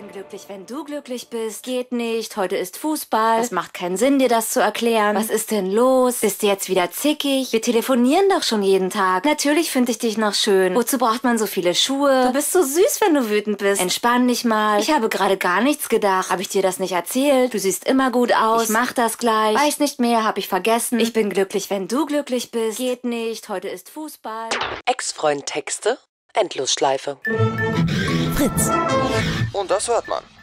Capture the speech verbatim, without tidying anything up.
bin glücklich, wenn du glücklich bist. Geht nicht, heute ist Fußball. Es macht keinen Sinn, dir das zu erklären. Was ist denn los? Bist du jetzt wieder zickig? Wir telefonieren doch schon jeden Tag. Natürlich finde ich dich noch schön. Wozu braucht man so viele Schuhe? Du bist so süß, wenn du wütend bist. Entspann dich mal. Ich habe gerade gar nichts gedacht. Habe ich dir das nicht erzählt? Du siehst immer gut aus. Ich mach das gleich. Weiß nicht mehr, hab ich vergessen. Ich bin glücklich, wenn du glücklich bist. Geht nicht, heute ist Fußball. Ex-Freund Texte, Endlosschleife. Fritz. Und das hört man.